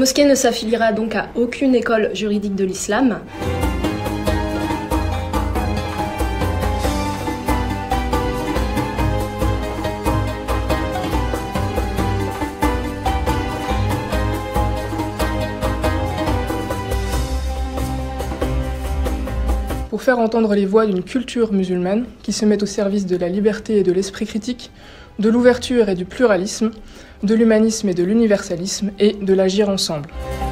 mosquée ne s'affiliera donc à aucune école juridique de l'islam. Pour faire entendre les voix d'une culture musulmane qui se met au service de la liberté et de l'esprit critique, de l'ouverture et du pluralisme, de l'humanisme et de l'universalisme, et de l'agir ensemble.